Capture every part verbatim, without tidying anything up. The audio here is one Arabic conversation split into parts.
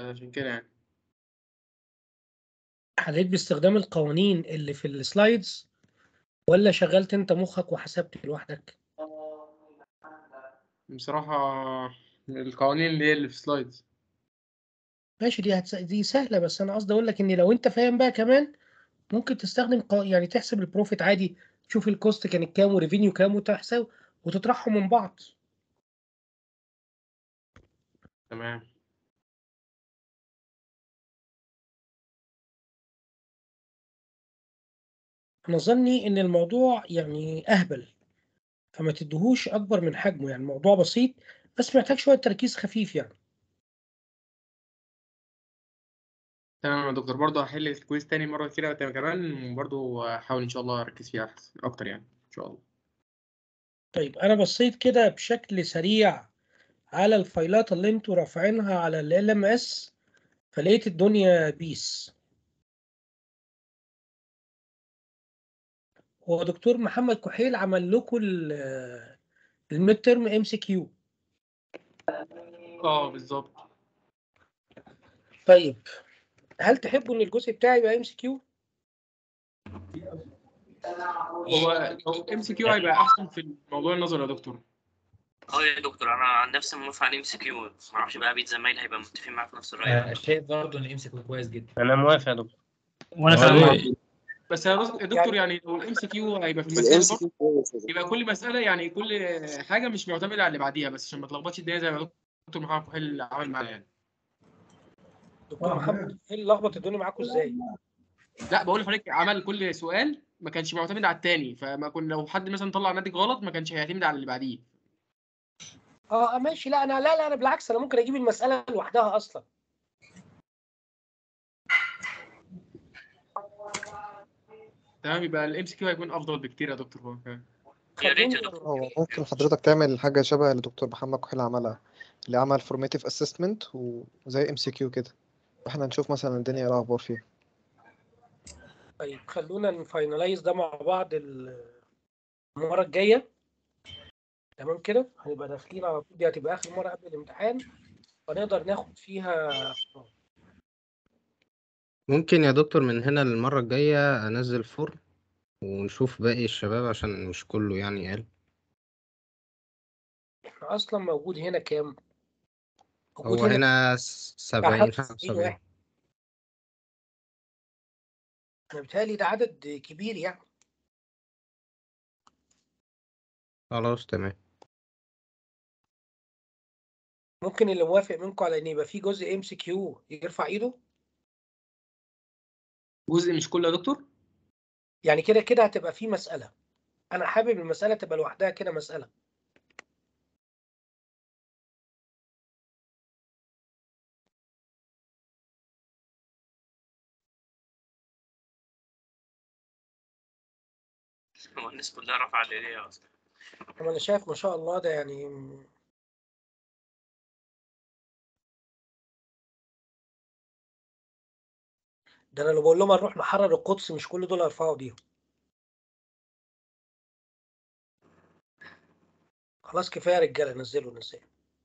عشان كده يعني. حليت باستخدام القوانين اللي في السلايدز ولا شغلت انت مخك وحسبت لوحدك؟ بصراحة القوانين اللي هي اللي في سلايدز. ماشي، دي هتس... دي سهله، بس انا قصدي اقول لك ان لو انت فاهم بقى كمان ممكن تستخدم قو... يعني تحسب البروفيت عادي، تشوف الكوست كانت كام وريفينيو كام وتحسب وتطرحهم من بعض. تمام. انا ظني ان الموضوع يعني اهبل، فما تدهوش اكبر من حجمه، يعني الموضوع بسيط بس محتاج شويه تركيز خفيف يعني. تمام يا دكتور، برضه هحل الكويز تاني مرة كده كمان، وبرضه هحاول إن شاء الله أركز فيها أحسن أكتر يعني إن شاء الله. طيب انا بصيت كده بشكل سريع على الفايلات اللي انتوا رافعينها على ال ال ام اس، فلقيت الدنيا بيس. هو دكتور محمد كحيل عمل لكم الميد ترم ام سي كيو. اه بالظبط. طيب هل تحبوا ان الجزء بتاعي يبقى ام سي كيو؟ هو لو ام سي كيو هيبقى أحسن في الموضوع النظري يا دكتور. اه يا دكتور، انا عن نفسي موافق على ام سي كيو، ما اعرفش بقى بيت زمايلي هيبقى متفقين معايا في نفس الراي. آه، شايف برضه ان ام سي كيو كويس جدا. انا موافق يا دكتور. وانا هو كمان ليه؟ بس يا دك- يا دكتور يعني لو الام سي كيو هيبقى في المسائل برضه، يبقى كل مسألة يعني كل حاجة مش معتمدة على اللي بعديها، بس عشان ما تلخبطش الدنيا زي ما دكتور محمد كحيل عمل معايا يعني. دكتور محمد كحيل لخبط الدنيا معاكم ازاي؟ لا بقول لحضرتك عمل كل سؤال ما كانش معتمد على التاني، فما كنا لو حد مثلا طلع ناتج غلط ما كانش هيعتمد على اللي بعديه. اه ماشي. لا انا لا لا انا بالعكس، انا ممكن اجيب المساله لوحدها اصلا. تمام، يبقى الام سي كيو هيكون افضل بكتير يا دكتور. هو كمان يا ريت يا خلوني دكتور. هو ممكن حضرتك تعمل حاجة شبه اللي دكتور محمد كحيل عملها، اللي عمل فورماتيف اسسمنت وزي ام سي كيو كده، واحنا نشوف مثلا الدنيا ايه الاخبار فيها. طيب خلونا نفاينلايز ده مع بعض المره الجايه. تمام كده هنبقى داخلين على طول، دي هتبقى اخر مره قبل الامتحان فنقدر ناخد فيها قرار. ممكن يا دكتور من هنا المرة الجاية أنزل فورم ونشوف باقي الشباب عشان مش كله يعني قال. احنا اصلا موجود هنا كام؟ موجود هو هنا هنا بتاع سبعين خمسة خمسة وسبعين وسبعين. واحد. انا بيتهيألي ده عدد كبير يعني. خلاص تمام. ممكن اللي موافق منكم على ان يبقى في جزء ام سي كيو يرفع ايده. جزء مش كله يا دكتور. يعني كده كده هتبقى في مساله، انا حابب المساله تبقى لوحدها كده مساله. هو الناس كلها رافعه ايديها اصلا. طب انا شايف ما شاء الله ده يعني. ده انا لو بقول لهم هنروح نحرر القدس مش كل دول هيرفعوا ايديهم. خلاص كفايه يا رجاله، نزلوا نزلوا.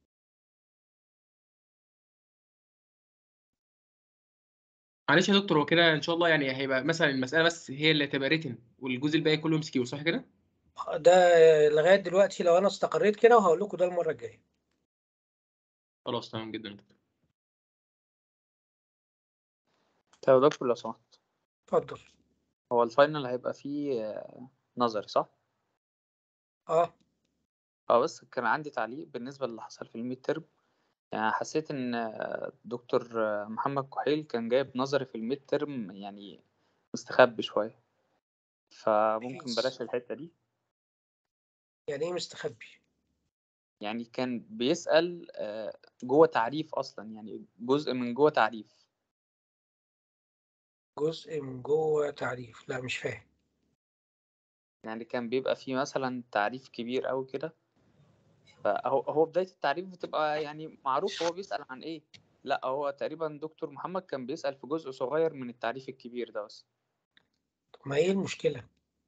معلش يا دكتور، هو كده ان شاء الله يعني هيبقى مثلا المساله بس هي اللي هتبقى ريتن والجزء الباقي كله ام سي كيو، صح كده؟ ده لغايه دلوقتي لو انا استقريت كده، وهقول لكم ده المره الجايه. خلاص تمام جدا يا دكتور. طب يا دكتور لو سمحت، اتفضل. هو الفاينل هيبقى فيه آه، نظري صح؟ اه اه، بس كان عندي تعليق بالنسبة اللي حصل في الميد ترم. يعني حسيت ان آه، دكتور آه، محمد كحيل كان جايب نظري في الميد ترم يعني مستخبي شوية، فممكن بلاش الحتة دي. يعني ايه مستخبي؟ يعني كان بيسأل آه، جوه تعريف أصلا، يعني جزء من جوه تعريف. جزء من جوه تعريف؟ لا مش فاهم. يعني كان بيبقى فيه مثلا تعريف كبير أوي كده، فهو هو بداية التعريف بتبقى يعني معروف هو بيسأل عن إيه. لا، هو تقريبا دكتور محمد كان بيسأل في جزء صغير من التعريف الكبير ده بس. ما ايه المشكله؟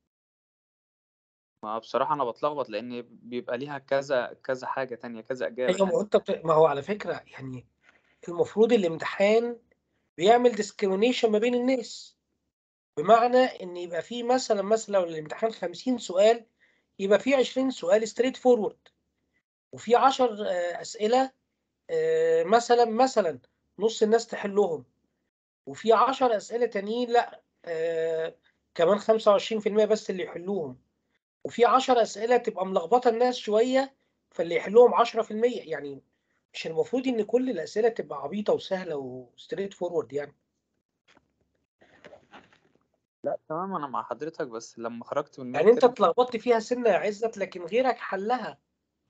ما بصراحة أنا بتلخبط لأن بيبقى ليها كذا كذا حاجة تانية، كذا إجابة ايوه ما هو تانية. انت بت... ما هو على فكره يعني المفروض الامتحان بيعمل ديسكريميشن ما بين الناس، بمعنى ان يبقى فيه مثلا مثلا لو الامتحان خمسين سؤال يبقى فيه عشرين سؤال ستريت فورورد، وفي عشر اسئله مثلا مثلا نص الناس تحلهم، وفي عشر اسئله تانيين لا آه كمان خمسة وعشرين في المية بس اللي يحلوهم، وفي عشر اسئله تبقى ملخبطه الناس شويه فاللي يحلوهم عشرة في المية. يعني مش المفروض ان كل الاسئله تبقى عبيطه وسهله وستريت فورورد يعني. لا تمام، انا مع حضرتك، بس لما خرجت من يعني انت الميد اتلخبطت فيها سنه يا عزت لكن غيرك حلها.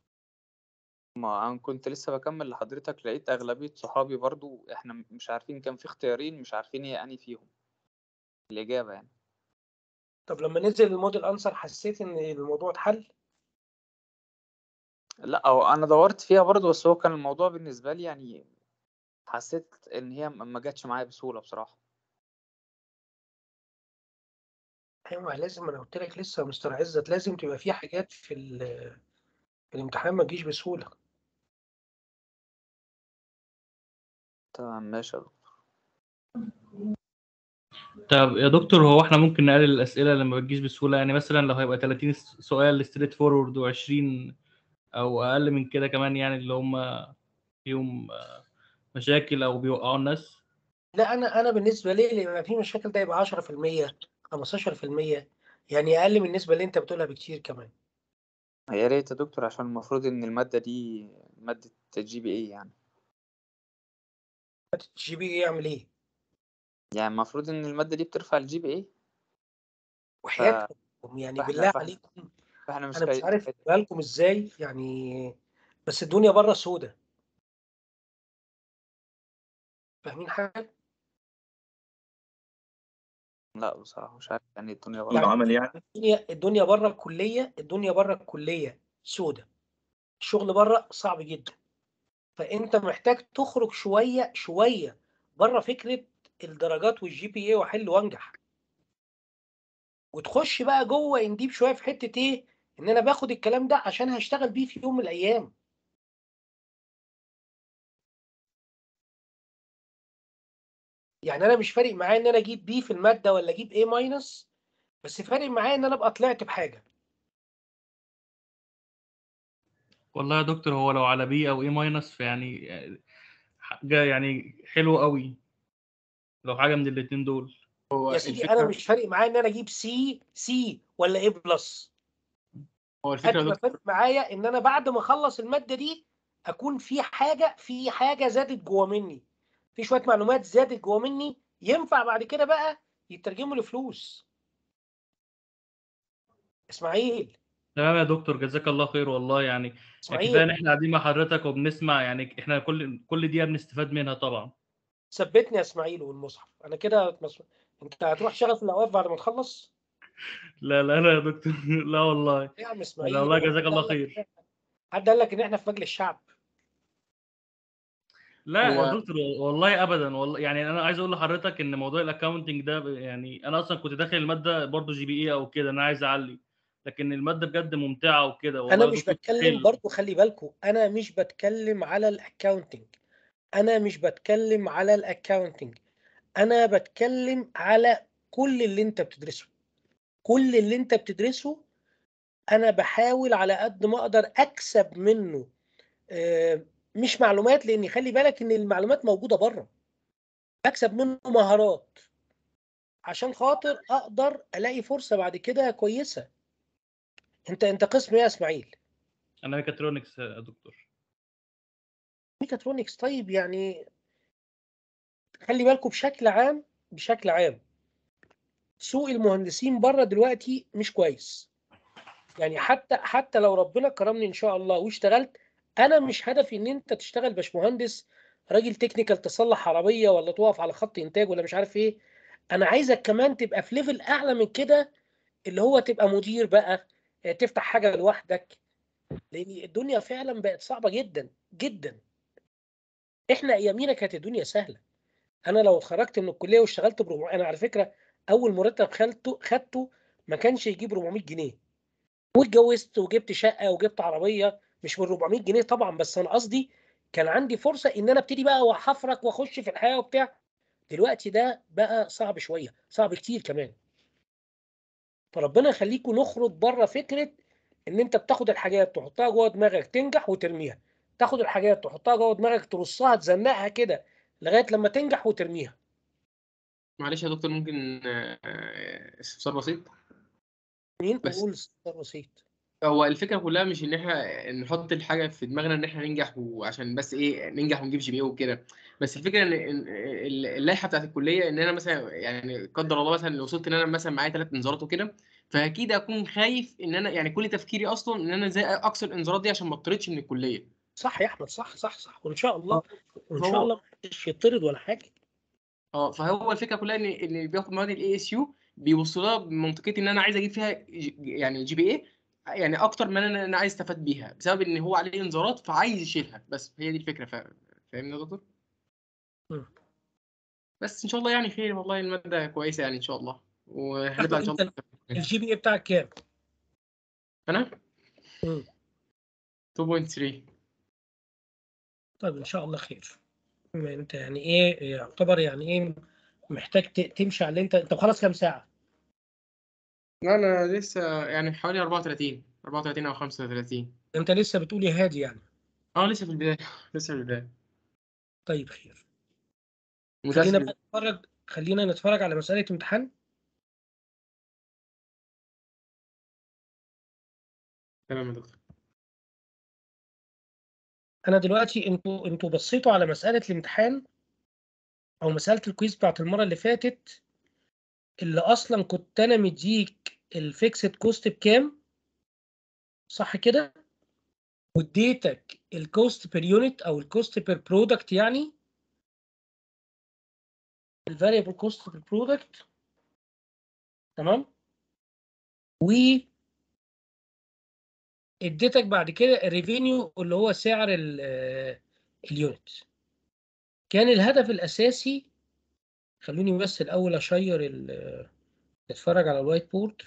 ما انا كنت لسه بكمل لحضرتك، لقيت اغلبيه صحابي برضو احنا مش عارفين، كان في اختيارين مش عارفين ايه انهي فيهم الاجابه يعني. طب لما نزل الموديل انسر حسيت ان الموضوع اتحل؟ لا، هو انا دورت فيها برضو، بس هو كان الموضوع بالنسبه لي يعني حسيت ان هي ما جاتش معايا بسهوله بصراحه. ايوه لازم، انا قلت لك لسه يا مستر عزت لازم تبقى في حاجات في, في الامتحان ما تجيش بسهوله. تمام ماشي يا دكتور. طب يا دكتور، هو احنا ممكن نقلل الأسئلة لما بتجيش بسهولة؟ يعني مثلا لو هيبقى ثلاثين سؤال ستريت فورورد و20 أو أقل من كده كمان، يعني اللي هم فيهم مشاكل أو بيوقعوا الناس. لا انا انا بالنسبه لي اللي يبقى في مشاكل ده يبقى عشرة في المية خمستاشر في المية، يعني اقل من النسبه اللي انت بتقولها بكتير كمان. يا ريت يا دكتور، عشان المفروض ان الماده دي ماده جي بي اي يعني. الجي بي اي يعمل ايه؟ يعني المفروض ان الماده دي بترفع الجي بي اي. وحياتكم يعني فاحنا بالله فاحنا عليكم، فاحنا مش انا مش كي... عارف بالكم ازاي يعني، بس الدنيا بره سودة. فاهمين حاجه؟ لا بصراحه مش عارف يعني الدنيا يعني بره. عمل يعني الدنيا الدنيا بره الكليه الدنيا بره الكليه سودة، الشغل بره صعب جدا. فانت محتاج تخرج شويه شويه بره فكره الدرجات والجي بي اي واحل وانجح، وتخش بقى جوه انديب شويه في حته ايه، ان انا باخد الكلام ده عشان هشتغل بيه في يوم من الايام. يعني انا مش فارق معايا ان انا اجيب بي في الماده ولا اجيب ايه ماينس، بس فارق معايا ان انا ابقى طلعت بحاجه. والله يا دكتور، هو لو على بي أو إيه ماينس فيعني حاجة يعني حلوة قوي لو حاجة من الاتنين دول. هو يا سيدي انا الفكره مش فارق معايا ان انا اجيب سي سي ولا ايه بلس، هو الفكره قد يا ما دكتور فارق معايا ان انا بعد ما اخلص الماده دي اكون في حاجه في حاجه زادت جوه مني، في شويه معلومات زادت جوه مني ينفع بعد كده بقى يترجموا لفلوس. اسماعيل تمام يا دكتور، جزاك الله خير والله. يعني يعني كفايه ان اسماعيل احنا قاعدين مع حضرتك وبنسمع، يعني احنا كل كل دقيقه بنستفاد منها طبعا. ثبتني يا اسماعيل والمصحف انا كده اتمس- انت هتروح شغل في الاوقاف بعد ما تخلص؟ لا لا لا يا دكتور لا والله. إيه يا عم لا اسماعيل، والله، هو جزاك حد الله قال لك خير. حد قال لك ان احنا في مجلس الشعب؟ لا يا هو دكتور والله ابدا، والله يعني انا عايز اقول لحضرتك ان موضوع الاكاونتنج ده ب- يعني انا اصلا كنت داخل الماده برضو جي بي اي او كده، انا عايز اعلي، لكن الماده بجد ممتعه وكده انا والله يا مش دكتور بتكلم تستاهل. برضو، خلي بالكم انا مش بتكلم على الاكاونتنج، انا مش بتكلم على الاكاونتنج انا بتكلم على كل اللي انت بتدرسه. كل اللي انت بتدرسه انا بحاول على قد ما اقدر اكسب منه آه، مش معلومات، لان خلي بالك ان المعلومات موجوده بره، اكسب منه مهارات عشان خاطر اقدر الاقي فرصه بعد كده كويسه. انت انت قسم ايه يا اسماعيل؟ انا ميكاترونكس يا دكتور. ميكاترونكس. طيب يعني خلي بالكم بشكل عام، بشكل عام سوق المهندسين بره دلوقتي مش كويس. يعني حتى حتى لو ربنا كرمني ان شاء الله واشتغلت، انا مش هدفي ان انت تشتغل باشمهندس راجل تكنيكال تصلح عربيه ولا تقف على خط انتاج ولا مش عارف ايه. انا عايزك كمان تبقى في ليفل اعلى من كده، اللي هو تبقى مدير بقى، تفتح حاجه لوحدك، لان الدنيا فعلا بقت صعبه جدا جدا. احنا ايامينا كانت الدنيا سهله. انا لو خرجت من الكليه واشتغلت ب أربعمية، انا على فكره اول مرتب خدته خدته ما كانش يجيب أربعمية جنيه، واتجوزت وجبت شقه وجبت عربيه مش من أربعمية جنيه طبعا، بس انا قصدي كان عندي فرصه ان انا ابتدي بقى واحفرك واخش في الحياه وبتاع. دلوقتي ده بقى صعب شويه، صعب كتير كمان. فربنا يخليكم نخرج بره فكره ان انت بتاخد الحاجات تحطها جوه دماغك تنجح وترميها، تاخد الحاجات تحطها جوه دماغك ترصها تزنقها كده لغايه لما تنجح وترميها. معلش يا دكتور، ممكن آه، آه، استفسار بسيط؟ مين بس قول استفسار بسيط. هو الفكره كلها مش ان احنا نحط الحاجه في دماغنا ان احنا ننجح، وعشان بس ايه ننجح ونجيب جي بي اي وكده. بس الفكره ان إن ال- اللائحه بتاعت الكليه ان انا مثلا يعني قدر الله مثلا لو وصلت ان انا مثلا معايا ثلاث انذارات وكده، فاكيد اكون خايف ان انا يعني كل تفكيري اصلا ان انا ازاي اكسر الانذارات دي عشان ما اطردش من الكليه. صح يا احمد، صح صح صح، وان شاء الله اه وان شاء هو الله مش يطرد ولا حاجه. اه فهو الفكره كلها ان اللي بياخد مواد الاي اس يو بيبص لها بمنطقيه ان انا عايز اجيب فيها ج- يعني جي بي اي يعني اكتر من انا انا عايز استفاد بيها، بسبب ان هو عليه انذارات فعايز يشيلها. بس هي دي الفكره. فا- فاهمني يا دكتور؟ مم. بس ان شاء الله يعني خير، والله الماده كويسه يعني ان شاء الله، وهنطلع احمد ان شاء انت الله. الجي بي اي بتاعك كام؟ انا مم. اتنين فاصلة تلاتة. طيب ان شاء الله خير. ما انت يعني ايه يعتبر يعني ايه محتاج ت- تمشي على اللي انت انت خلاص كام ساعه؟ لا انا لسه يعني حوالي اربعة وتلاتين اربعة وتلاتين او خمسة وتلاتين. انت لسه بتقول يا هادي يعني. اه لسه في البدايه لسه في البدايه. طيب خير. خلينا متاسف. بقى نتفرج خلينا نتفرج على مساله امتحان. تمام يا دكتور. انا دلوقتي انتوا انتوا بصيتوا على مساله الامتحان او مساله الكويز بتاعت المره اللي فاتت، اللي اصلا كنت انا مديك الفيكسد كوست بكام، صح كده؟ واديتك الكوست بير يونت او الكوست بير برودكت، يعني الفاريبل كوست بير برودكت. تمام. واديتك بعد كده الريفينيو اللي هو سعر ال- اليونت. كان الهدف الاساسي، خلوني بس الاول اشير ال- نتفرج على الوايت بورد.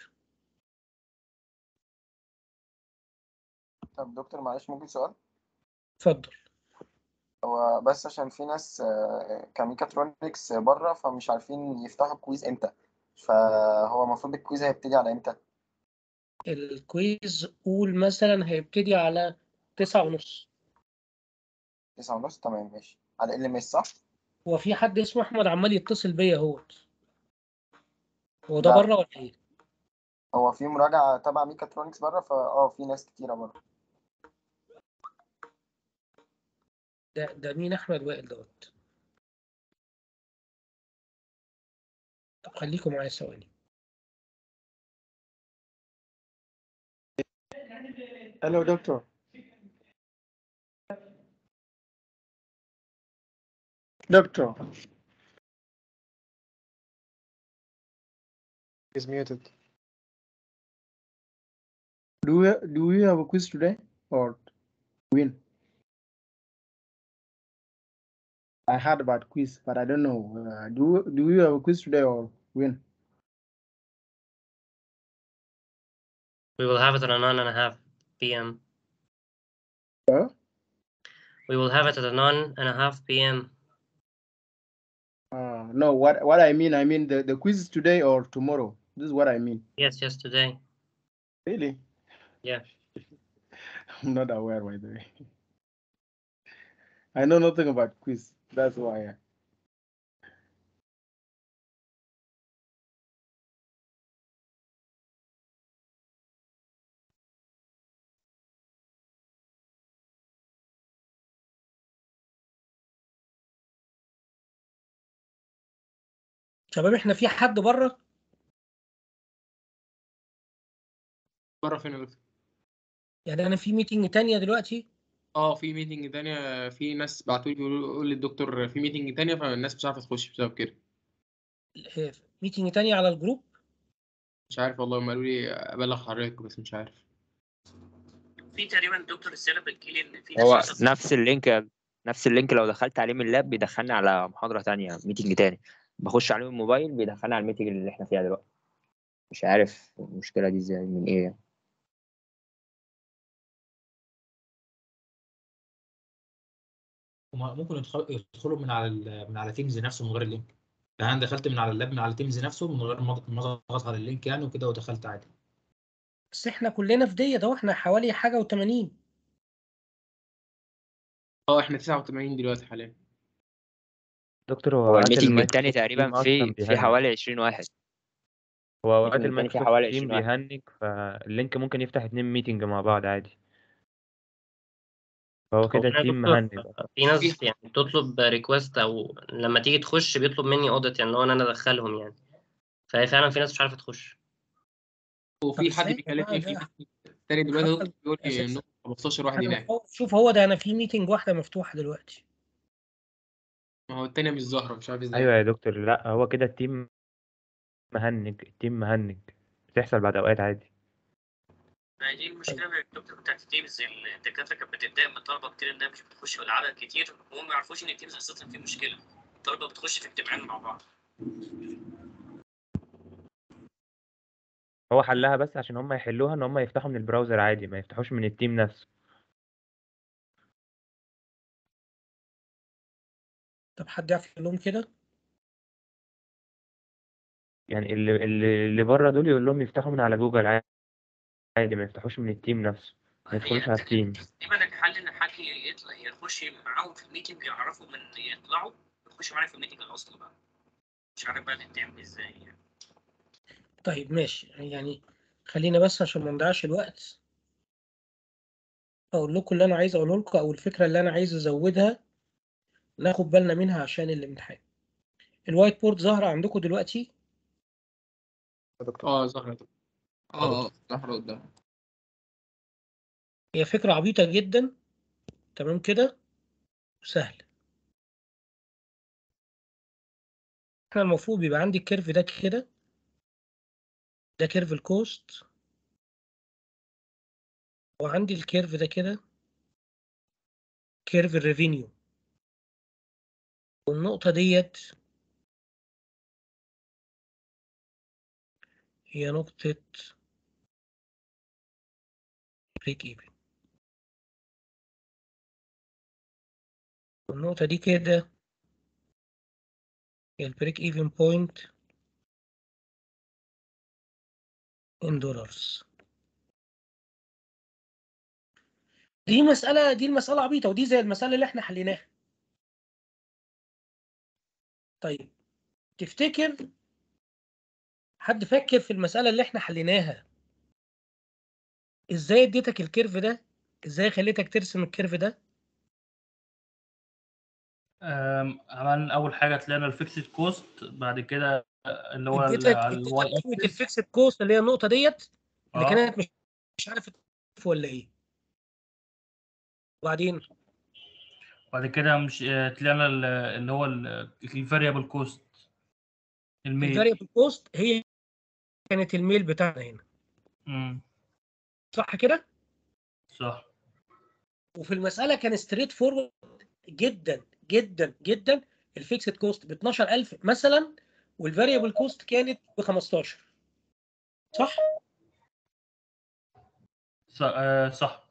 طب دكتور معلش ممكن سؤال؟ اتفضل. هو بس عشان في ناس آه، كميكاترونكس بره فمش عارفين يفتحوا الكويز امتى، فهو المفروض الكويز هيبتدي على امتى؟ الكويز قول مثلا هيبتدي على تسعة ونص. تسعة ونص تمام ماشي، على ال ام اس صح؟ هو في حد اسمه احمد عمال يتصل بيا اهوت، هو ده لا بره ولا ايه؟ هو في مراجعة تبع ميكاترونكس بره، فاه في ناس كتيرة بره. ده ده مين احمد وائل دوت؟ طب خليكم معايا ثواني. Hello, doctor. Doctor, is muted. do we do we have a quiz today or win? I heard about quiz, but I don't know. Uh, do do we have a quiz today or win? We will have it at nine and a half p m. Huh? We will have it at nine and a half p m. Uh, no, what what I mean, I mean the the quiz is today or tomorrow. This is what I mean. Yes, yes, today. Really? Yeah. I'm not aware, by the way. I know nothing about quiz. That's why. I- شباب احنا في حد بره؟ بره فين يا دكتور؟ يعني انا في ميتنج تانية دلوقتي. اه في ميتنج تانية، في ناس بعتوا لي بيقولوا للدكتور في ميتنج تانية، فالناس مش عارفة تخش بسبب كده. اه، ميتنج تانية على الجروب. مش عارف والله، هم قالوا لي ابلغ حضرتك بس مش عارف. في تقريبا دكتور رساله بتجيلي ان في هو ناس نفس اللينك نفس اللينك لو دخلت عليه من اللاب بيدخلني على محاضرة تانية، ميتنج تاني، بخش عليه من الموبايل بيدخلني على الميتنج اللي احنا فيها دلوقتي. مش عارف المشكلة دي ازاي من ايه يعني. هما ممكن يدخل- يدخلوا من على ال- من على تيمز نفسه من غير اللينك. يعني انا دخلت من على اللاب من على تيمز نفسه من غير ما ما اضغط على اللينك يعني وكده ودخلت عادي. بس احنا كلنا في ديت اهو، احنا حوالي حاجه وثمانين. اه احنا تسعة وثمانين دلوقتي حاليا. دكتور هو هو اوقات الميتنج المايك التاني في تقريبا التيم اصلا في في بيهنج. حوالي عشرين واحد. هو اوقات الميتنج التاني في المايكروسوفت حوالي تيم عشرين واحد. بيهنج فاللينك ممكن يفتح اتنين ميتنج مع بعض عادي، فهو هو كده أنا يا التيم دكتور مهنج. في ناس يعني بتطلب ريكوست، او لما تيجي تخش بيطلب مني اوديت، يعني لو انا انا ادخلهم يعني. فهي فعلا في ناس مش عارفه تخش. طب وفي حد ازاي يا جماعه بيكلمني في ده تاني دلوقتي يا محمد دكتور بيقول لي اساسا؟ انه خمستاشر واحد انا هناك. بحاول اشوف، هو ده انا في ميتنج واحده مفتوحه دلوقتي. ما هو التانية مش ظاهرة مش عارف ايوه ازاي. يا دكتور، لا هو كده التيم مهنج، التيم مهنج بتحصل بعد اوقات عادي. ما دي المشكله يا دكتور بتاعت التيمز. الدكاتره كانت بتتضايق من الطلبه كتير انها مش بتخش في العدد كتير، وهم ما يعرفوش ان التيمز اساسا في مشكله. الطلبه بتخش في اجتماعين مع بعض. هو حلها بس عشان هم يحلوها ان هم يفتحوا من البراوزر عادي، ما يفتحوش من التيم نفسه. طب حد يعرف يقول لهم كده؟ يعني اللي اللي, اللي بره دول يقول لهم يفتحوا من على جوجل عادي، ما يفتحوش من التيم نفسه، ما يدخلوش على التيم. دايما الحل ان حد يطلع يخش معاهم في الميتنج، يعرفوا من يطلعوا يخش معانا في الميتنج الاصلي بقى. مش عارف بقى دي بتعمل ازاي يعني. طيب ماشي، يعني خلينا بس عشان ما نضيعش الوقت اقول لكم اللي انا عايز اقوله لكم، او الفكره اللي انا عايز ازودها ناخد بالنا منها عشان الامتحان. الوايت بورد ظاهره عندكم دلوقتي؟ يا دكتور اه ظهرت. اه اه ظهر قدام. هي فكره عبيطه جدا، تمام كده، وسهله. احنا المفروض بيبقى عندي الكيرف ده كده، ده كيرف الكوست، وعندي الكيرف ده كده كيرف الريفينيو، والنقطه ديت هي نقطه بريك ايفن، والنقطه دي كده هي البريك ايفن بوينت ان دولارز. دي مسألة دي المسألة عبيطة، ودي زي المسألة اللي احنا حليناها. طيب تفتكر حد فاكر في المسألة اللي احنا حليناها ازاي اديتك الكيرف ده؟ ازاي خليتك ترسم الكيرف ده؟ أم، عملنا اول حاجه طلعنا الفيكسد كوست، بعد كده اللي هو اديتك اديتك الواي قيمة اكسس. الفيكسد كوست اللي هي النقطة ديت اللي اه كانت مش مش عارف تف ولا ايه. وبعدين بعد كده مش آه، طلعنا ال- اللي هو الفاريبل كوست، الميل. الفاريبل كوست هي كانت الميل بتاعنا هنا، امم صح كده؟ صح. وفي المسألة كان ستريت فورورد جدا جدا جدا. الفيكسد كوست ب اتناشر ألف مثلا، والفاريبل كوست كانت ب خمستاشر، صح؟ صح, آه صح.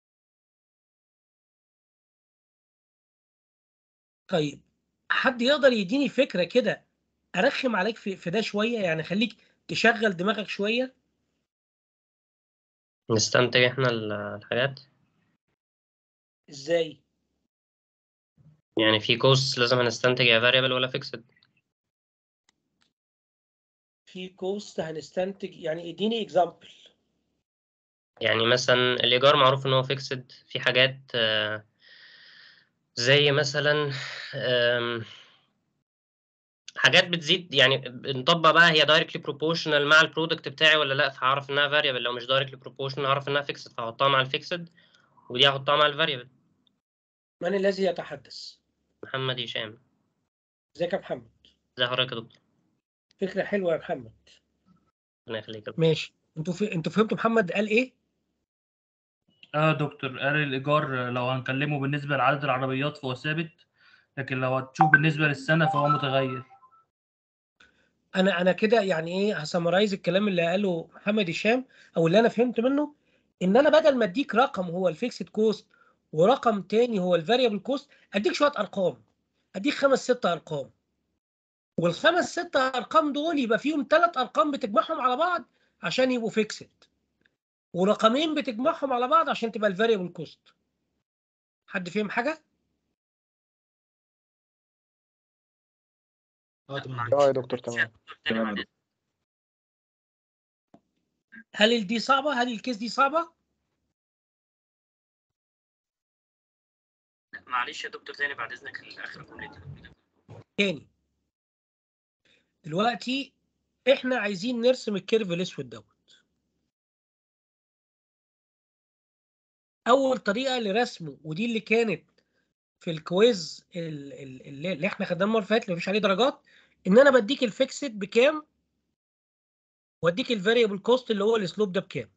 طيب حد يقدر يديني فكرة كده ارخم عليك في, في ده شوية، يعني خليك تشغل دماغك شوية؟ نستنتج احنا ال- الحاجات. ازاي؟ يعني في كوست لازم هنستنتج يا فاريبل ولا فيكسد. في كوست هنستنتج، يعني اديني اكزامبل. يعني مثلا الإيجار معروف إن هو فيكسد. في حاجات آه، زي مثلا آم، حاجات بتزيد، يعني بنطبق بقى هي دايركتلي بروبوشنال مع البرودكت بتاعي ولا لا، فهعرف انها فاريبل. لو مش دايركتلي بروبوشنال هعرف انها فيكسد، فهحطها مع الفيكسد ودي هحطها مع الفاريبل. من الذي يتحدث؟ محمد هشام. ازيك يا محمد؟ ازي حضرتك يا دكتور؟ فكرة حلوة يا محمد. ربنا يخليك يا دكتور. ماشي، انتوا في... انتوا فهمتوا محمد قال ايه؟ اه دكتور قال الايجار لو هنكلمه بالنسبه لعدد العربيات فهو ثابت، لكن لو هتشوف بالنسبه للسنه فهو متغير. انا انا كده يعني ايه هسمرايز الكلام اللي قاله محمد هشام، او اللي انا فهمت منه، ان انا بدل ما اديك رقم هو الفيكسد كوست ورقم تاني هو الفاريبل كوست، اديك شويه ارقام، اديك خمس ست ارقام، والخمس ست ارقام دول يبقى فيهم ثلاث ارقام بتجمعهم على بعض عشان يبقوا فيكسد، ورقمين بتجمعهم على بعض عشان تبقى الفاريبل كوست. حد فهم حاجه؟ اه تمام اه يا دكتور تمام. تمام. هل دي صعبه؟ هل الكيس دي صعبه؟ معلش يا دكتور تاني بعد اذنك اخر جملتين. تاني دلوقتي احنا عايزين نرسم الكيرف الاسود دوت. اول طريقه لرسمه ودي اللي كانت في الكويز اللي, اللي احنا خدناه المره اللي فاتت اللي مفيش عليه درجات، ان انا بديك الفيكسد بكام واديك الفاريبل كوست اللي هو الاسلوب ده بكام،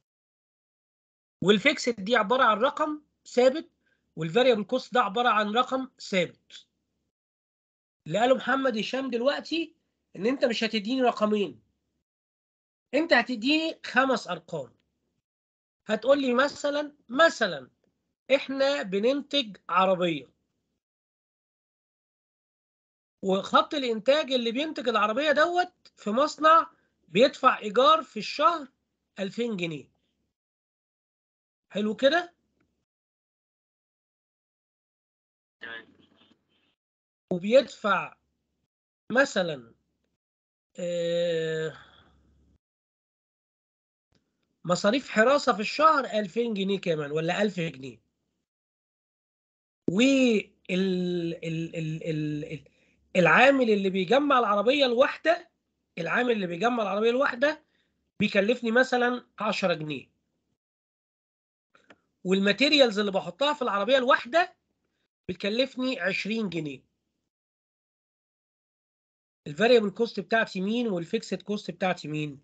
والفيكسد دي عباره عن رقم ثابت والفاريبل كوست ده عباره عن رقم ثابت. اللي قاله محمد هشام دلوقتي ان انت مش هتديني رقمين، انت هتديني خمس ارقام. هتقول لي مثلا مثلا احنا بننتج عربيه، وخط الانتاج اللي بينتج العربيه دوت في مصنع بيدفع ايجار في الشهر ألفين جنيه. حلو كده؟ وبيدفع مثلا آه مصاريف حراسه في الشهر ألفين جنيه كمان ولا ألف جنيه. وال ال ال ال العامل اللي بيجمع العربيه الواحده العامل اللي بيجمع العربيه الواحده بيكلفني مثلا عشرة جنيه، والماتيريالز اللي بحطها في العربيه الواحده بتكلفني عشرين جنيه. الفاريبل كوست بتاعتي مين والفيكسد كوست بتاعتي مين؟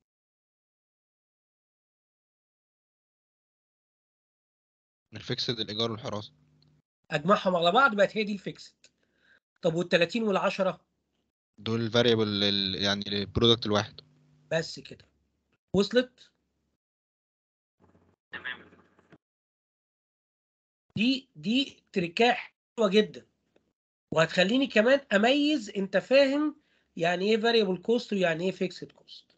الفيكسد الايجار والحراسه. اجمعهم على بعض بقت هي دي الفيكسد. طب وال ثلاثين وال عشرة؟ دول الفاريبل يعني البرودكت الواحد. بس كده. وصلت؟ تمام. دي دي تركايه حلوه جدا، وهتخليني كمان اميز انت فاهم يعني ايه فاريبل كوست ويعني ايه فيكسد كوست.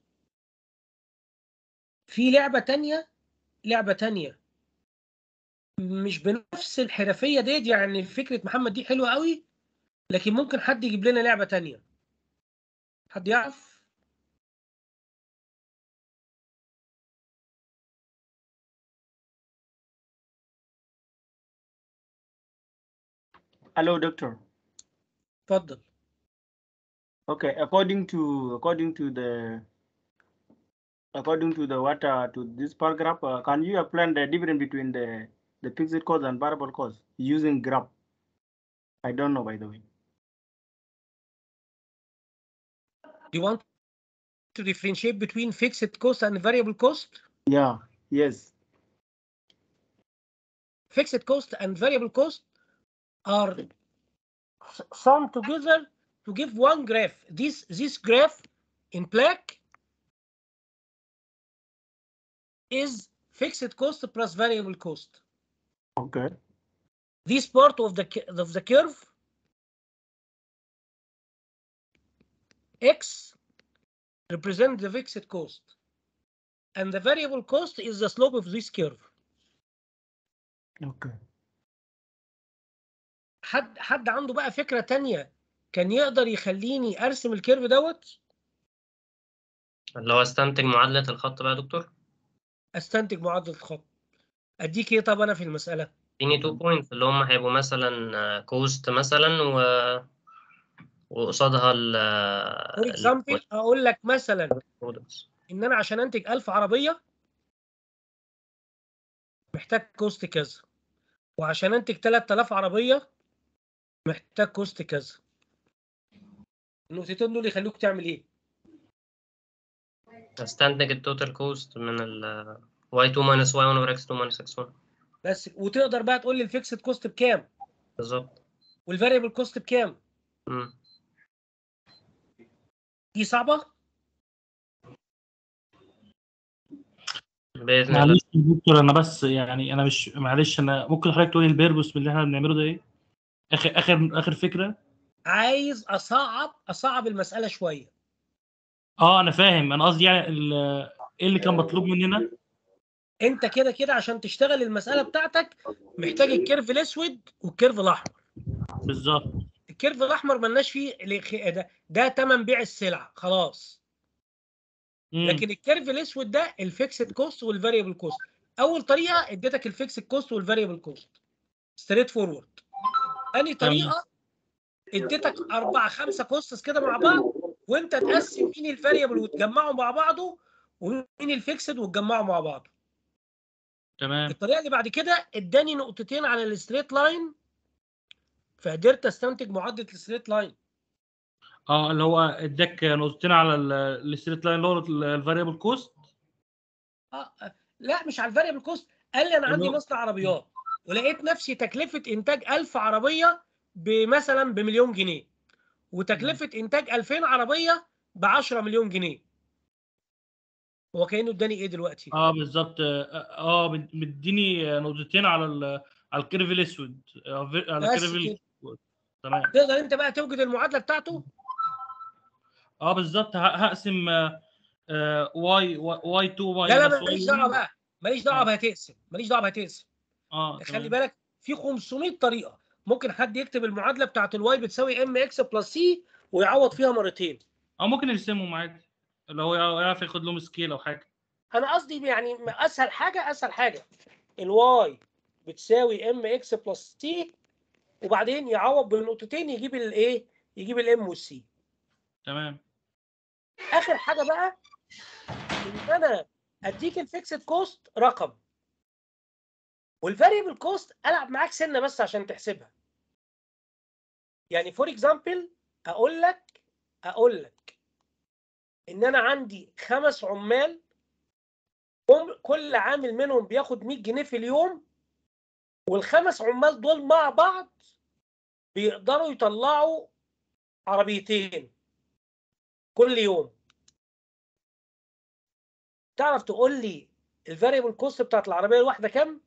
في لعبه تانية لعبه تانية مش بنفس الحرفيه ديت، يعني فكره محمد دي حلوه قوي، لكن ممكن حد يجيب لنا لعبه تانية. حد يعرف؟ Hello, doctor. اتفضل. Okay, according to according to the according to the what uh, to this paragraph, uh, can you explain the difference between the the fixed cost and variable cost using graph? I don't know, by the way. Do you want to differentiate between fixed cost and variable cost? Yeah. Yes. Fixed cost and variable cost are summed together to give one graph. This this graph in black is fixed cost plus variable cost. Okay. This part of the of the curve x represents the fixed cost, and the variable cost is the slope of this curve. Okay. حد حد عنده بقى فكرة تانية كان يقدر يخليني ارسم الكيرف دوت؟ اللي هو استنتج معادلة الخط بقى يا دكتور. استنتج معادلة الخط. اديك ايه طب انا في المسألة؟ اديني تو بوينتس اللي هم هيبقوا مثلا كوست مثلا و وقصادها ال فور اكزامبل اقول لك مثلا ان انا عشان انتج ألف عربية محتاج كوست كذا، وعشان انتج ثلاثة آلاف عربية محتاج كوست كذا. النقطتين دول يخلوك تعمل ايه؟ استنتج التوتال كوست من ال واي تو minus واي ون over إكس تو minus إكس ون. بس وتقدر بقى تقول لي الفيكسد كوست بكام بالظبط. والفاريبل كوست بكام. امم دي صعبة؟ باذن الله. معلش يا دكتور انا بس يعني انا مش معلش انا ممكن حضرتك تقولي البيربوس من اللي احنا بنعمله ده ايه؟ اخر اخر اخر فكره. عايز اصعب اصعب المساله شويه. اه انا فاهم، انا قصدي يعني ال- ايه اللي كان مطلوب مننا؟ انت كده كده عشان تشتغل المساله بتاعتك محتاج الكيرف الاسود والكيرف الاحمر. بالظبط. الكيرف الاحمر ملناش فيه الخ- ده ده تمن بيع السلعه خلاص. مم. لكن الكيرف الاسود ده الفيكسد كوست والفاريبل كوست. اول طريقه اديتك الفيكسد كوست والفاريبل كوست ستريت فورورد. ثاني تمام. طريقه اديتك اربعه خمسه كوستس كده مع بعض، وانت تقسم مين الفاريبل وتجمعه مع بعضه ومين الفيكسد وتجمعه مع بعضه. تمام. الطريقه اللي بعد كده اداني نقطتين على الستريت لاين، فقدرت استنتج معادله الستريت لاين. اه اللي هو اداك نقطتين على الستريت لاين اللي هو الفاريبل كوست. اه لا مش على الفاريبل كوست، قال لي انا عندي اللي هو- مصنع عربيات ولقيت نفسي تكلفه انتاج ألف عربيه بمثلا بمليون جنيه، وتكلفه انتاج ألفين عربيه ب عشرة مليون جنيه. هو كانه اداني ايه دلوقتي؟ اه بالظبط. اه آه، مديني نقطتين على ال- على الكيرف الاسود، آه، في- على بس كيرف كده الاسود. تمام. تقدر انت بقى توجد المعادله بتاعته. اه بالظبط. ه- هقسم آه، واي واي اتنين لا لا ماينس واي ماليش دعوه واحد. بقى، ماليش دعوه اه بهتقسم، ماليش دعوه بهتقسم. اه خلي تمام. بالك في خمسمية طريقه. ممكن حد يكتب المعادله بتاعت الواي بتساوي ام اكس بلس سي ويعوض فيها مرتين. او ممكن يرسمهم عادي لو هو يعرف ياخد لهم سكيل او حاجه. انا قصدي يعني اسهل حاجه اسهل حاجه الواي بتساوي ام اكس بلس سي، وبعدين يعوض بالنقطتين يجيب الايه، يجيب الام والسي. تمام. اخر حاجه بقى ان انا اديك الفيكسد كوست رقم، والفاريبل كوست العب معاك سنه بس عشان تحسبها. يعني فور اكزامبل اقول لك اقول لك ان انا عندي خمس عمال، كل عامل منهم بياخد مية جنيه في اليوم، والخمس عمال دول مع بعض بيقدروا يطلعوا عربيتين كل يوم. تعرف تقول لي الفاريبل كوست بتاعت العربيه الواحده كام؟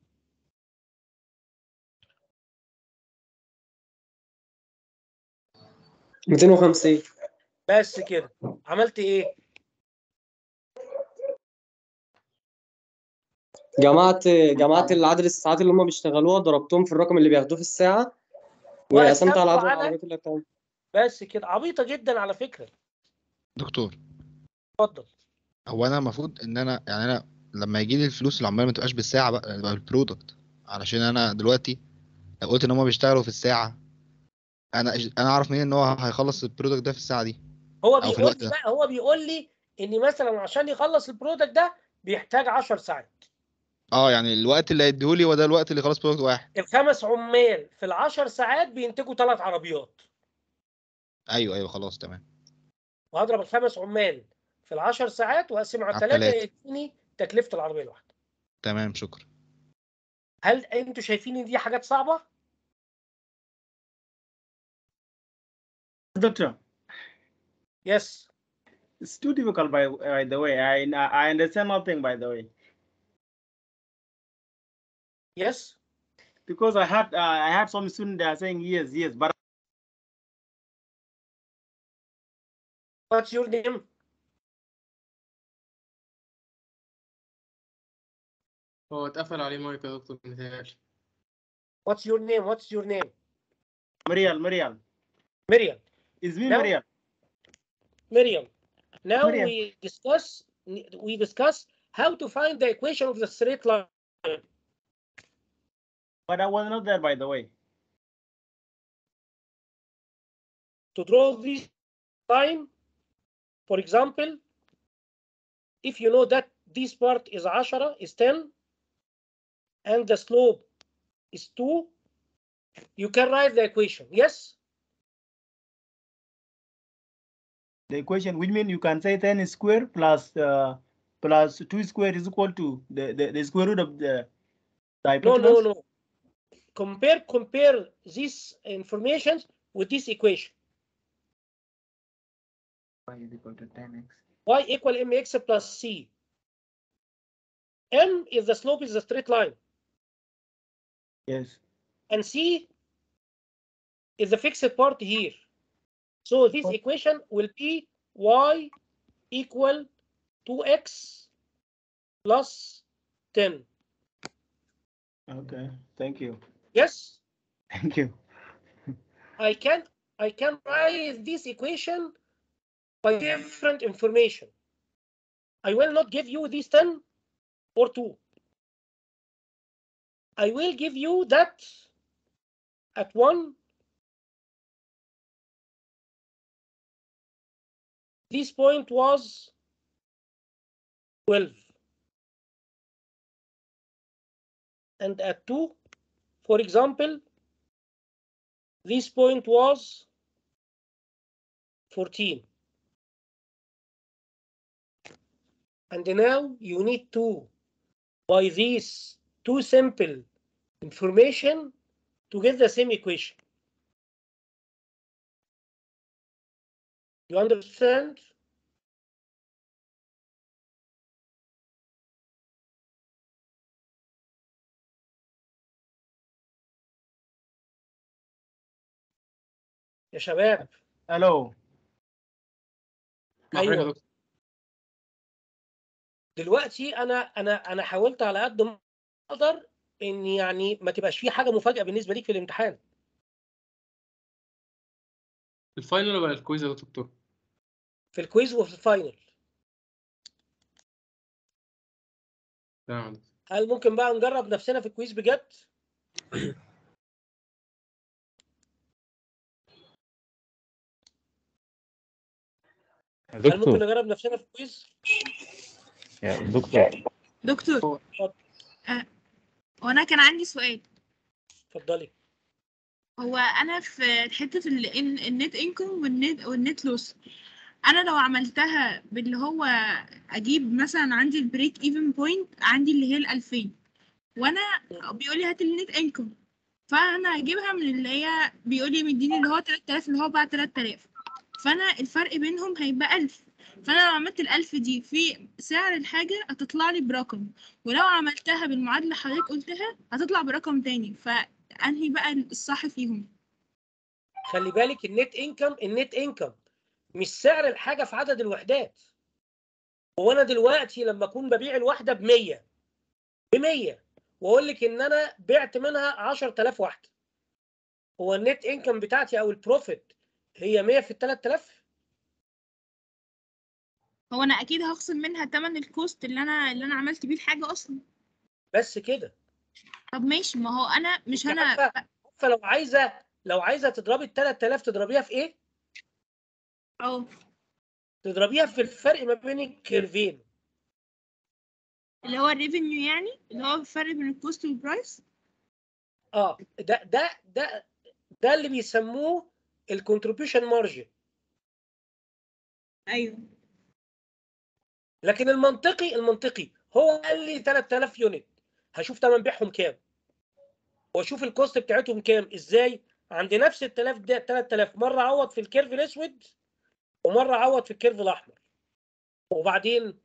مئتين وخمسين. بس كده. عملت ايه؟ جمعت جمعت العدد الساعات اللي هم بيشتغلوها، ضربتهم في الرقم اللي بياخدوه في الساعة، وقسمت على عدد وقسمته على العربيات اللي هتعمل. بس كده. عبيطه جدا على فكره. دكتور اتفضل. هو انا المفروض ان انا يعني انا لما يجي لي الفلوس العمال ما تبقاش بالساعه بقى، تبقى بالبرودكت، علشان انا دلوقتي لو قلت ان هم بيشتغلوا في الساعه، انا انا اعرف منين ان هو هيخلص البرودكت ده في الساعه دي هو او في بيقول الوقت لي ده؟ بقى هو بيقول لي ان مثلا عشان يخلص البرودكت ده بيحتاج عشر ساعات. اه يعني الوقت اللي هيديهولي هو ده الوقت اللي خلاص برودكت واحد. الخمس عمال في العشر ساعات بينتجوا ثلاث عربيات. ايوه ايوه خلاص تمام. وهضرب الخمس عمال في العشر ساعات واقسم على على ثلاثه التلاتة. يديني تكلفه العربيه الواحده. تمام شكرا. هل انتوا شايفين ان دي حاجات صعبه؟ Doctor, Yes. it's too difficult by, by the way. I I understand nothing by the way. Yes. Because I had uh, I had some students that are saying yes, yes, but What's your name? هو اتقفل عليه مايك يا دكتور متهيألي. What's your name? What's your name? Mariel, Mariel. Miriam. It's me, Now, Mariel. Miriam. Now Miriam. we discuss we discuss how to find the equation of the straight line. But I was not there by the way. To draw this line, for example, if you know that this part is ten is ten and the slope is two, you can write the equation. Yes? The equation, which means you can say ten square plus uh, plus two square is equal to the, the, the square root of the, the No, hypotenuse. no, no. Compare compare these information with this equation. Y is equal to ten x. Y equal mx plus c. M is the slope is the straight line. Yes. And C is the fixed part here. So this equation will be y equal two x plus ten. Okay. Thank you. Yes? Thank you. I can I can write this equation by different information. I will not give you this ten or two. I will give you that at one, this point was twelve. And at two, for example, this point was fourteen. And now you need to, by these two simple information, to get the same equation. You understand? يا شباب. Hello. ايوه. دلوقتي انا انا انا حاولت على قد ما اقدر ان يعني ما تبقاش في حاجه مفاجاه بالنسبه ليك في الامتحان. الفاينل ولا الكويز يا دكتور؟ في الكويز وفي الفاينل. تمام. هل ممكن بقى نجرب نفسنا في الكويز بجد؟ هل ممكن نجرب نفسنا في الكويز؟ يا دكتور دكتور أه. وانا كان عندي سؤال. اتفضلي. هو انا في حته النت انكم والنت والنت لوس، انا لو عملتها باللي هو اجيب مثلا عندي البريك ايفن بوينت عندي اللي هي الألفين، وانا بيقول لي هات النت انكم، فانا اجيبها من اللي هي بيقول لي مديني اللي هو تلات آلاف اللي هو بعد تلات آلاف، فانا الفرق بينهم هيبقى ألف، فانا لو عملت الألف دي في سعر الحاجه هتطلع لي برقم، ولو عملتها بالمعادله اللي حضرتك قلتها هتطلع برقم تاني، فانهي بقى الصح فيهم؟ خلي بالك النت انكم النت انكم مش سعر الحاجه في عدد الوحدات. هو انا دلوقتي لما اكون ببيع الواحده ب مية ب مية واقول لك ان انا بعت منها عشرة آلاف واحده، هو النت انكم بتاعتي او البروفيت هي مية في ال تلات آلاف؟ هو انا اكيد هخصم منها تمن الكوست اللي انا اللي انا عملت بيه الحاجه اصلا. بس كده. طب ماشي، ما هو انا مش انا عارفه لو عايزه لو عايزه تضربي ال تلات آلاف تضربيها في ايه؟ اه تضربيها في الفرق ما بين الكيرفين اللي هو الريفينيو، يعني اللي هو الفرق بين الكوست والبرايس. اه ده ده ده ده اللي بيسموه الكونتريبيوشن مارجن. ايوه. لكن المنطقي المنطقي هو قال لي تلات آلاف يونت، هشوف تمن بيعهم كام واشوف الكوست بتاعتهم كام. ازاي؟ عند نفس ال تلات آلاف مره اعوض في الكيرف الاسود ومره اعوض في الكيرف الاحمر، وبعدين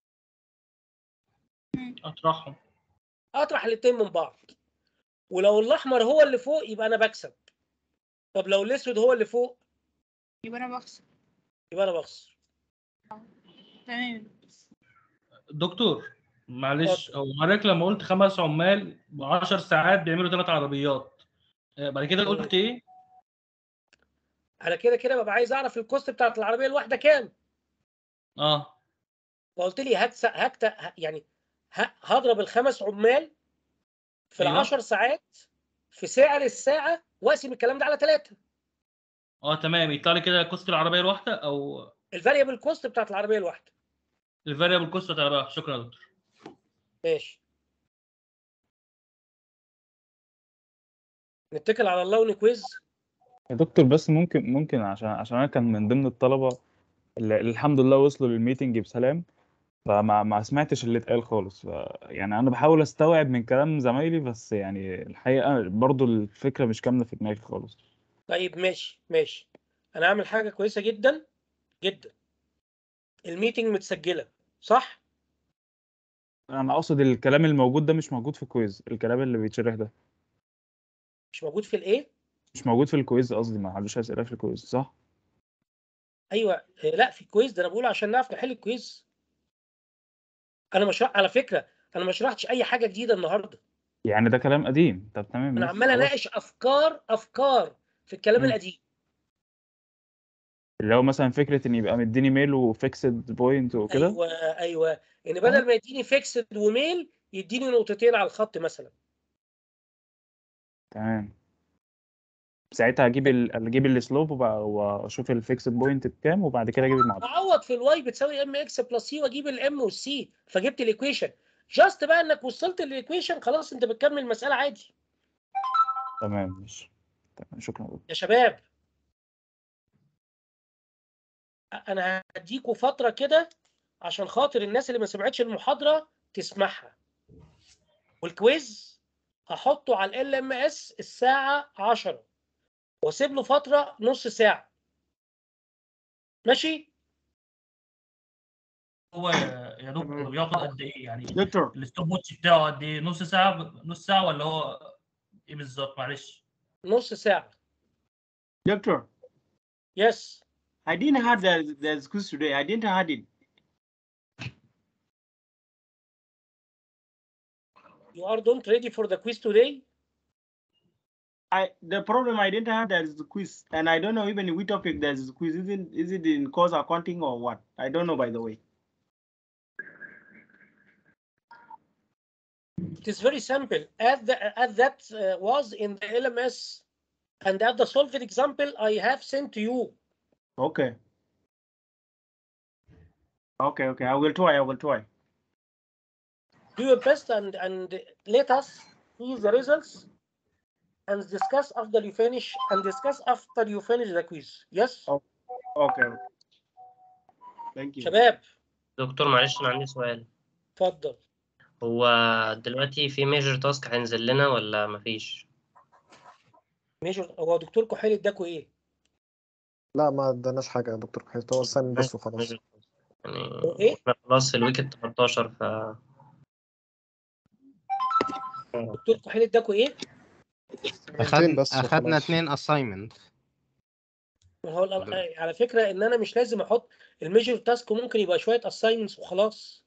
اطرحهم اطرح الاثنين من بعض، ولو الاحمر هو اللي فوق يبقى انا بكسب، طب لو الاسود هو اللي فوق يبقى انا بخسر. يبقى انا بخسر. تمام. دكتور معلش، هو حضرتك لما قلت خمس عمال وعشر ساعات بيعملوا ثلاث عربيات، بعد كده قلت ايه؟ انا كده كده ببقى عايز اعرف الكوست بتاعت العربيه الواحده كام. اه فقلت لي هكس هكت يعني هضرب الخمس عمال في أيوة. العشر ساعات في سعر الساعه واقسم الكلام ده على ثلاثة. اه تمام، يطلع لي كده كوست العربيه الواحده او الفاريبل كوست بتاعت العربيه الواحده. الفاريبل كوست بتاع العربيه. شكرا يا دكتور. ماشي، نتكل على الله ونكويز. يا دكتور بس ممكن ممكن عشان عشان انا كان من ضمن الطلبه اللي اللي الحمد لله وصلوا للميتنج بسلام، فما ما سمعتش اللي اتقال خالص. ف يعني انا بحاول استوعب من كلام زمايلي، بس يعني الحقيقه برضو الفكره مش كامله في دماغي خالص. طيب ماشي ماشي، انا هعمل حاجه كويسه جدا جدا. الميتنج متسجله صح؟ انا اقصد الكلام الموجود ده مش موجود في الكويز، الكلام اللي بيتشرح ده مش موجود في الايه؟ مش موجود في الكويز، قصدي ما حدش اسئله في الكويز صح؟ ايوه آه، لا في الكويز ده انا بقول عشان نعرف نحل الكويز. انا مش على فكره انا ما شرحتش اي حاجه جديده النهارده. يعني ده كلام قديم. طب تمام انا ماشي عمال خلاص. اناقش افكار افكار في الكلام مم. القديم. اللي هو مثلا فكره ان يبقى مديني ميل وفيكسد بوينت وكده. ايوه ايوه ان بدل ما يديني فيكسد وميل يديني نقطتين على الخط مثلا. تمام. ساعتها اجيب ال... اجيب السلوب واشوف الفيكسد بوينت بكام وبعد كده اجيب المعادله. اعوض في الواي بتساوي ام اكس بلس سي واجيب الام والسي فجبت الايكويشن. جاست بقى انك وصلت للايكويشن خلاص انت بتكمل المساله عادي. تمام ماشي. تمام شكرا. يا شباب انا هديكوا فتره كده عشان خاطر الناس اللي ما سمعتش المحاضره تسمعها. والكويز هحطه على ال ام اس الساعه عشرة واسيب له فتره نص ساعه. ماشي؟ هو يا يا دكتور بياخد قد ايه يعني؟ دكتور الستوب واتش بتاعه قد ايه؟ نص ساعه نص ساعه ولا هو ايه بالظبط؟ معلش. نص ساعه. Doctor, Yes. I didn't have the the quiz today. I didn't have it. You are don't ready for the quiz today? I the problem I didn't have that is the quiz, and I don't know even which topic there is the quiz. Isn't is it in course accounting or what? I don't know, by the way. It is very simple. As the as that uh, was in the L M S, and at the solved example I have sent to you. Okay. Okay, okay. I will try. I will try. Do your best and and let us see the results and discuss after you finish and discuss after you finish the quiz. Yes. Okay. Thank you. شباب دكتور معلش انا عندي سؤال. اتفضل. هو دلوقتي في ميجر تاسك هينزل لنا ولا مفيش؟ ميجر هو دكتور كحيل اداكوا ايه؟ لا ما اداناش حاجة يا دكتور كحيل، هو السايمن بس وخلاص. يعني ايه؟ احنا خلاص في الويك ال تلتاشر ف دكتور كحيل اداكوا ايه؟ أخدنا بس أخدنا وخلاص. اتنين assignment. ما هو ال- على فكره ان انا مش لازم احط الميجر تاسك، ممكن يبقى شويه اساينمنتس وخلاص.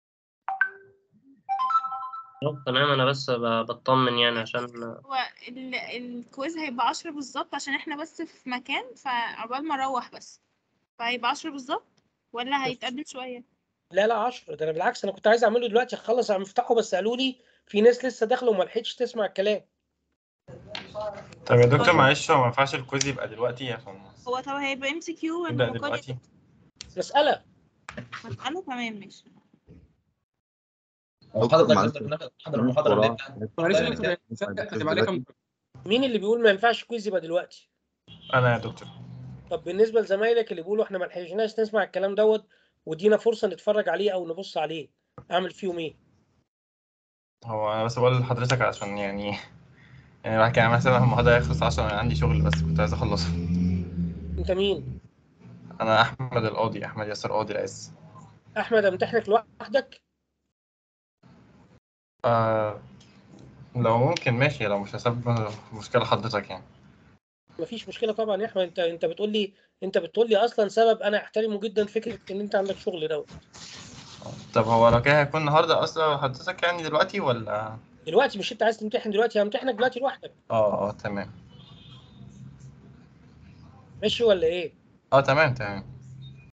طب تمام انا بس ب- بطمن يعني عشان هو ال- الكويز هيبقى عشرة بالظبط عشان احنا بس في مكان فعقبال ما اروح بس، فهيبقى عشرة بالظبط ولا هيتقدم شوية؟ لا لا عشرة، ده انا بالعكس انا كنت عايز اعمله دلوقتي اخلص عم افتحه بس قالوا لي في ناس لسه داخله وما لحقتش تسمع الكلام. طب يا دكتور معلش هو ما ينفعش الكويز يبقى دلوقتي عشان هو طب هيبقى ام سي كيو ولا نبدأ مقالي؟ دلوقتي؟ مساله مسألة تمام ماشي. حضرتك نقدر نحضر المحاضرة اللي معلش يا دكتور كاتب عليها كام؟ مين اللي بيقول ما ينفعش كويز يبقى دلوقتي؟ أنا يا دكتور. طب بالنسبه لزمايلك اللي بيقولوا احنا ما لحقناش نسمع الكلام دوت ودينا فرصه نتفرج عليه او نبص عليه، اعمل فيهم ايه؟ هو أنا بس بقول لحضرتك عشان يعني يعني بحكي عن مثلا المحاضرة هيخلص عشان أنا عندي شغل بس كنت عايز أخلصه. انت مين؟ أنا أحمد القاضي، أحمد ياسر قاضي العز. احمد امتحنك لوحدك؟ آه لو ممكن ماشي، لو مش هسبب مشكلة حضرتك يعني. مفيش مشكله طبعا يا احمد. انت انت بتقول لي انت بتقول لي اصلا سبب انا احترمه جدا، فكره ان انت عندك شغل دوت. طب هو لو كده هيكون النهاردة أصلا حضرتك يعني دلوقتي ولا؟ دلوقتي مش انت عايز تمتحن دلوقتي؟ همتحنك دلوقتي لوحدك. اه اه تمام. ماشي ولا ايه؟ اه تمام تمام.